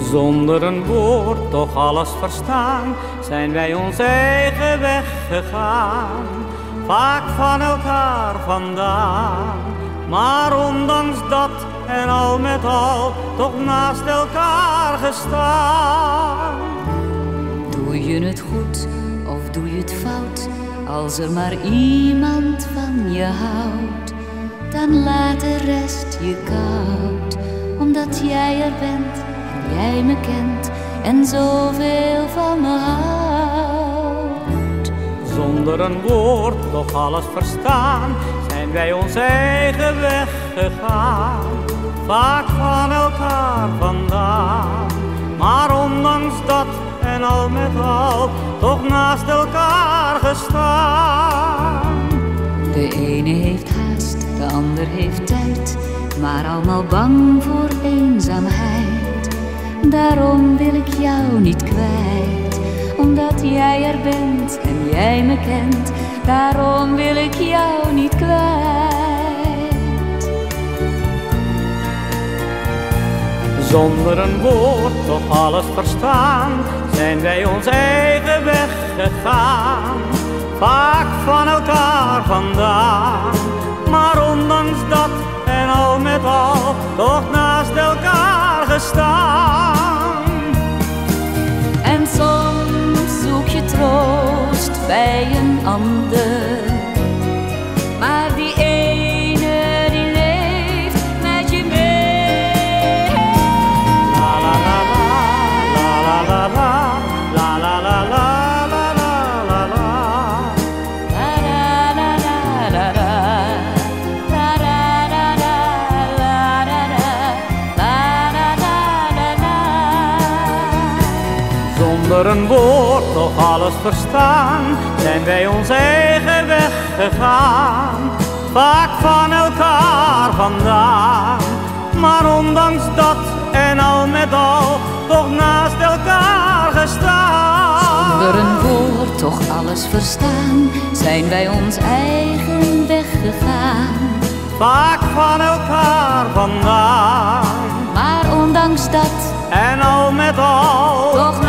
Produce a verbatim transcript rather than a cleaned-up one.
Zonder een woord, toch alles verstaan, zijn wij ons eigen weg gegaan. Vaak van elkaar vandaan, maar ondanks dat en al met al, toch naast elkaar gestaan. Doe je het goed of doe je het fout, als er maar iemand van je houdt, dan laat de rest je koud, omdat jij er bent en jij me kent en zoveel van me houdt. Zonder een woord, toch alles verstaan, zijn wij ons eigen weg gegaan. Vaak van elkaar vandaan, maar ondanks dat en al met al, toch naast elkaar gestaan. De ene heeft haast, de ander heeft tijd, maar allemaal bang voor eenzaamheid. Daarom wil ik jou niet kwijt, omdat jij er bent en jij me kent. Daarom wil ik jou niet kwijt. Zonder een woord, toch alles verstaan, zijn wij ons eigen weg gegaan. Vaak van elkaar vandaan, maar ondanks dat en al met al, toch naast elkaar gestaan. En soms zoek je troost bij een ander, maar die ene die leeft met je mee. La la la la, la la la la, la la la la, la la la la. Zonder een woord, toch alles verstaan, zijn wij ons eigen weg gegaan. Vaak van elkaar vandaan, maar ondanks dat en al met al, toch naast elkaar gestaan. Zonder een woord, toch alles verstaan, zijn wij ons eigen weg gegaan. Vaak van elkaar vandaan, maar ondanks dat en al met al, toch